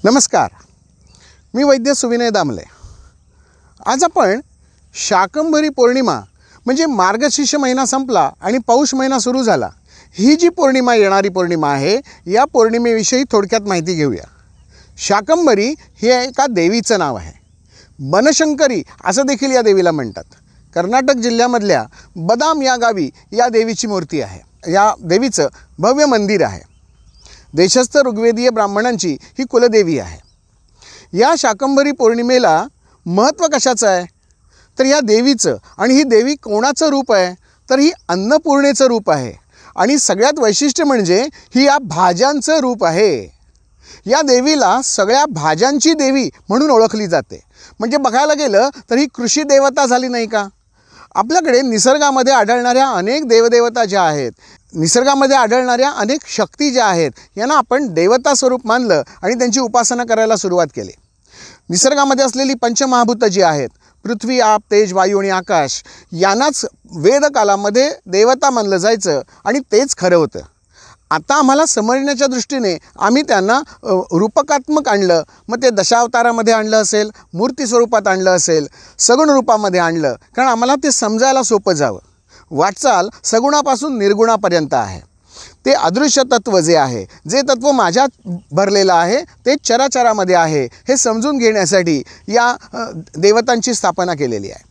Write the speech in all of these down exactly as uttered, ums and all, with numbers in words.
नमस्कार, मी वैद्य सुविनय दामले। आज आपण शाकंभरी पौर्णिमा म्हणजे मार्गशीर्ष महिना संपला आणि पौष महिना सुरू झाला, ही जी पौर्णिमा येणारी पौर्णिमा आहे, या पौर्णिमेविषयी थोडक्यात माहिती घेऊया। शाकंभरी हे एका देवीचं नाव आहे। बनशंकरी असं देखील या देवीला म्हणतात। कर्नाटक जिल्ह्यामधल्या बदाम या गावी या देवीची मूर्ती आहे। या देवीचं भव्य मंदिर आहे। देशस्थ ऋग्वेदीय ब्राह्मणांची ही कुलदेवी आहे। या शाकंभरी पौर्णिमेला महत्त्व कशाचं आहे तर या देवीचं, आणि ही देवी कोणाचं रूप आहे तर ही अन्नपूर्णेचं रूप आहे। आणि सगळ्यात वैशिष्ट्य म्हणजे ही या भाज्यांचं रूप आहे। या देवीला सगळ्या भाज्यांची देवी म्हणून ओळखली जाते। म्हणजे बघायला गेलं तर ही कृषी देवता झाली नाही का। आपल्याकडे निसर्गामध्ये आढळणाऱ्या अनेक देवदेवता ज्या आहेत, निसर्गामध्ये आढळणाऱ्या अनेक शक्ती ज्या आहेत, यांना आपण देवता स्वरूप मानलं आणि त्यांची उपासना करायला सुरुवात केली। निसर्गामध्ये असलेली पंचमहाभूत जी आहेत, पृथ्वी, आप, तेज, वायू आणि आकाश, यांनाच वेदकालामध्ये देवता मानलं जायचं आणि तेच खरं होतं। आता आम्हाला समजण्याच्या दृष्टीने आम्ही त्यांना रूपकात्मक आणलं, मग ते दशावतारामध्ये आणलं असेल, मूर्ती स्वरूपात आणलं असेल, सगुण रूपामध्ये आणलं, कारण आम्हाला ते समजायला सोपं जावं। वाटचाल सगुणापासून निर्गुणापर्यंत आहे। ते अदृश्य तत्व जे आहे, जे तत्व माझ्यात भरलेलं आहे, ते चराचरामध्ये आहे, हे समजून घेण्यासाठी या देवतांची स्थापना केलेली आहे।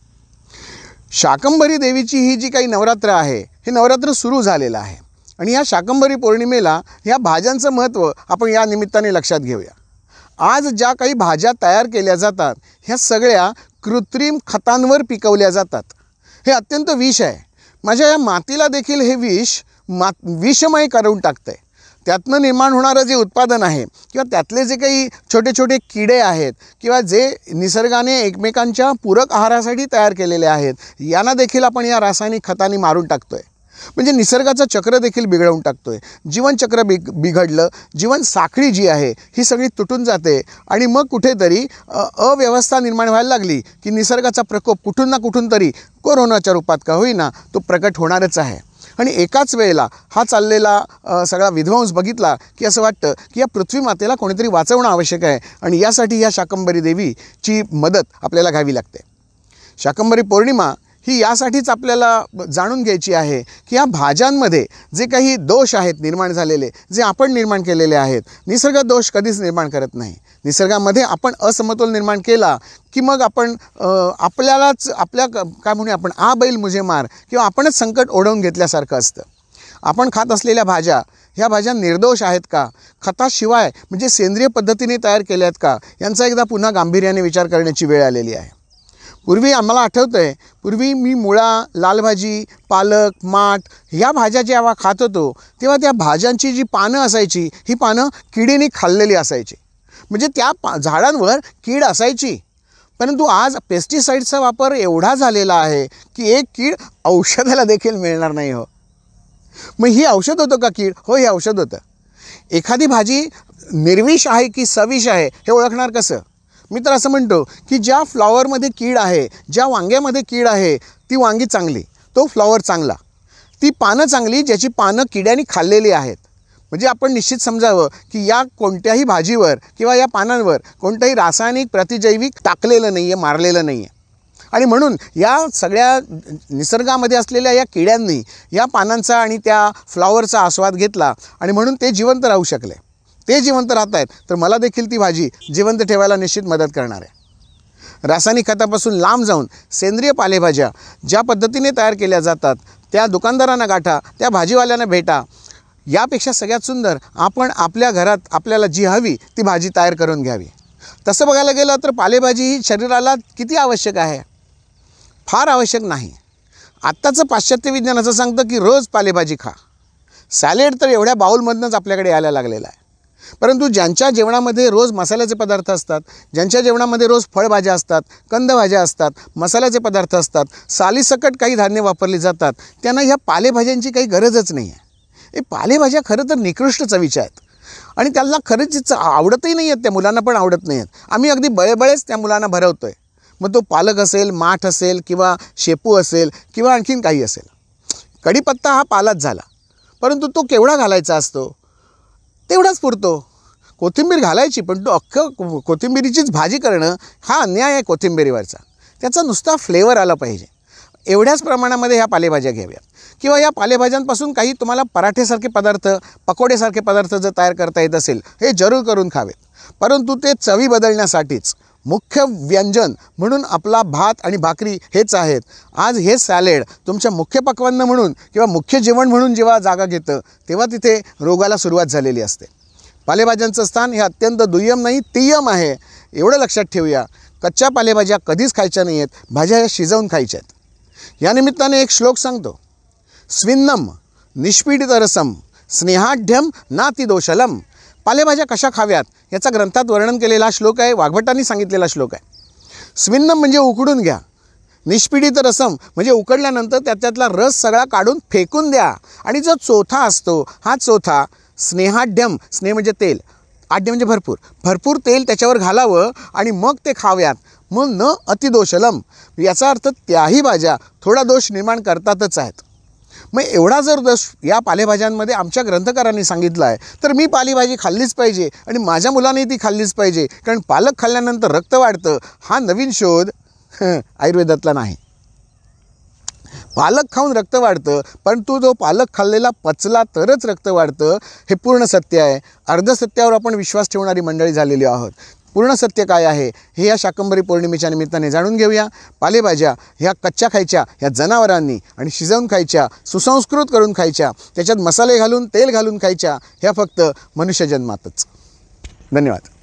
शाकंभरी देवीची ही जी काही नवरात्र आहे, हे नवरात्र सुरू झालेलं आहे आणि या शाकंभरी पौर्णिमेला ह्या भाज्यांचं महत्त्व आपण या निमित्ताने लक्षात घेऊया। आज ज्या काही भाज्या तयार केल्या जातात, ह्या सगळ्या कृत्रिम खतांवर पिकवल्या जातात। हे अत्यंत विष आहे। माझ्या या मातीला देखील हे विष मा विषमय करून टाकतं आहे। त्यातनं निर्माण होणारं जे उत्पादन आहे किंवा त्यातले जे काही छोटे छोटे किडे आहेत किंवा जे निसर्गाने एकमेकांच्या पूरक आहारासाठी तयार केलेले आहेत, यांना देखील आपण या रासायनिक खतांनी मारून टाकतो आहे। म्हणजे निसर्गाचं चक्र देखील बिघडवून टाकतो आहे। जीवनचक्र बिग बिघडलं, जीवन साखळी जी आहे ही सगळी तुटून जाते आणि मग कुठेतरी अव्यवस्था निर्माण व्हायला लागली की निसर्गाचा प्रकोप कुठून ना कुठून तरी कोरोनाच्या रूपात का होईना तो प्रकट होणारच आहे। आणि एकाच वेळेला हा चाललेला सगळा विध्वंस बघितला की असं वाटतं की या पृथ्वी मातेला कोणीतरी वाचवणं आवश्यक आहे आणि यासाठी या शाकंभरी देवीची मदत आपल्याला घ्यावी लागते। शाकंभरी पौर्णिमा ही यासाठीच आपल्याला जाणून घ्यायची आहे की या भाज्यांमध्ये जे काही दोष आहेत निर्माण झालेले, जे आपण निर्माण केलेले आहेत, निसर्ग दोष कधीच निर्माण करत नाही। निसर्गामध्ये आपण असमतोल निर्माण केला की मग आपण आपल्यालाच आपल्या काय म्हणूया आपण आ बैल मुझे मार, किंवा आपणच संकट ओढवून घेतल्यासारखं असतं। आपण खात असलेल्या भाज्या, ह्या भाज्या निर्दोष आहेत का, खताशिवाय म्हणजे सेंद्रिय पद्धतीने तयार केल्या आहेत का, यांचा एकदा पुन्हा गांभीर्याने विचार करण्याची वेळ आलेली आहे। पूर्वी आम्हाला आठवतं आहे, पूर्वी मी मुळा, लालभाजी, पालक, माठ ह्या भाज्या जेव्हा खात होतो तेव्हा त्या भाज्यांची जी पानं असायची, ही पानं किडीने खाल्लेली असायची। म्हणजे त्या पा झाडांवर कीड असायची। परंतु आज पेस्टिसाईडचा वापर एवढा झालेला आहे की एक कीड औषधाला देखील मिळणार नाही हो। मग ही औषध होतं का कीड? हो, हे औषध होतं। एखादी भाजी निर्विष आहे की सविष आहे हे ओळखणार कसं? मी तर असं म्हणतो की ज्या फ्लॉवरमध्ये कीड आहे, ज्या वांग्यामध्ये कीड आहे, ती वांगी चांगली, तो फ्लॉवर चांगला, ती पानं चांगली ज्याची पानं किड्याने खाल्लेली आहेत। म्हणजे आपण निश्चित समजावं की या कोणत्याही भाजीवर किंवा या पानांवर कोणतंही रासायनिक प्रतिजैविक टाकलेलं नाही आहे, मारलेलं नाही आहे। आणि म्हणून या सगळ्या निसर्गामध्ये असलेल्या या किड्यांनी या पानांचा आणि त्या फ्लॉवरचा आस्वाद घेतला आणि म्हणून ते जिवंत राहू शकले। ते जिवंत राहत आहेत तर मला देखील ती भाजी जिवंत ठेवायला निश्चित मदत करणार आहे। रासायनिक खतापासून लांब जाऊन सेंद्रिय पालेभाज्या ज्या पद्धतीने तयार केल्या जातात, त्या दुकानदारांना गाठा, त्या भाजीवाल्यांना भेटा। यापेक्षा सगळ्यात सुंदर आपण आपल्या घरात आपल्याला जी हवी ती भाजी तयार करून घ्यावी। तसं बघायला गेलं तर पालेभाजी ही शरीराला किती आवश्यक आहे? फार आवश्यक नाही। आत्ताचं पाश्चात्य विज्ञान असं सांगतं की रोज पालेभाजी खा। सॅलेड तर एवढ्या बाउलमधूनच आपल्याकडे यायला लागलेला आहे। परंतु ज्यांच्या जेवणामध्ये रोज मसाल्याचे पदार्थ असतात, ज्यांच्या जेवणामध्ये रोज फळभाज्या असतात, कंदभाज्या असतात, मसाल्याचे पदार्थ असतात, सालीसकट काही धान्य वापरली जातात, त्यांना ह्या पालेभाज्यांची काही गरजच नाही आहे। हे पालेभाज्या खरं तर निकृष्ट चवीच्या आहेत आणि त्यांना खरंच आवडतही नाही आहेत, त्या मुलांना पण आवडत नाही आहेत। आम्ही अगदी बळेबळेच त्या मुलांना भरवतो आहे। मग तो पालक असेल, माठ असेल किंवा शेपू असेल किंवा आणखीन काही असेल। कढीपत्ता हा पालाच झाला, परंतु तो केवढा घालायचा असतो? तेवढाच पुरतो। कोथिंबीर घालायची, पण तो अख्खं कोथिंबीरीचीच भाजी करणं हा अन्याय आहे कोथिंबीरीवरचा. त्याचा नुसता फ्लेवर आला पाहिजे. एवढ्याच प्रमाणामध्ये ह्या पालेभाज्या घ्याव्यात. किंवा या पालेभाज्यांपासून काही तुम्हाला पराठेसारखे पदार्थ, पकोडेसारखे पदार्थ जर तयार करता येत असेल, हे जरूर करून खावेत. परंतु ते चवी बदलण्यासाठीच मुख्य व्यंजन म्हणून आपला भात आणि भाकरी हेच आहेत. आज हे सॅलेड तुमच्या मुख्य पक्वान्न म्हणून किंवा मुख्य जेवण म्हणून जेव्हा जागा घेतं, तेव्हा तिथे रोगाला सुरुवात झालेली असते. पालेभाज्यांचं स्थान हे अत्यंत दुय्यम नाही, तिय्यम आहे. एवढं लक्षात ठेवूया. कच्च्या पालेभाज्या कधीच खायच्या नाही आहेत, भाज्या ह्या शिजवून खायच्या आहेत. या निमित्ताने एक श्लोक सांगतो. स्विन्नम निष्पीडित रसम स्नेहाढ्यम नातिदोषलम. पालेभाज्या कशा खाव्यात याचा ग्रंथात वर्णन केलेला श्लोक आहे, वाघभटांनी सांगितलेला श्लोक आहे. स्विन्नम म्हणजे उकडून घ्या, निष्पीडित रसम म्हणजे उकडल्यानंतर त्याच्यातला रस सगळा काढून फेकून द्या. आणि जो चोथा असतो हा चोथा स्नेहाढ्यम, स्नेह म्हणजे तेल, आढ्य म्हणजे भरपूर, भरपूर तेल त्याच्यावर घालावं आणि मग ते खाव्यात. मग न अतिदोषलम, याचा अर्थ त्याही भाज्या थोडा दोष निर्माण करतातच आहेत. मग एवढा जर दोष या पालेभाज्यांमध्ये आमच्या ग्रंथकारांनी सांगितला आहे, तर मी पालेभाजी खाल्लीच पाहिजे आणि माझ्या मुलांनी ती खाल्लीच पाहिजे. कारण पालक खाल्ल्यानंतर रक्त वाढतं हा नवीन शोध आयुर्वेदातला नाही. पालक खाऊन रक्त वाढतं, परंतु जो पालक खाल्लेला पचला तरच रक्त वाढतं हे पूर्ण सत्य आहे. अर्धसत्यावर आपण विश्वास ठेवणारी मंडळी झालेली आहोत. पूर्ण सत्य काय आहे हे या शाकंभरी पौर्णिमेच्या निमित्ताने जाणून घेऊया. पालेभाज्या ह्या कच्च्या खायच्या, ह्या जनावरांनी, आणि शिजवून खायच्या, सुसंस्कृत करून खायच्या, त्याच्यात मसाले घालून तेल घालून खायच्या, ह्या फक्त मनुष्यजन्मातच. धन्यवाद.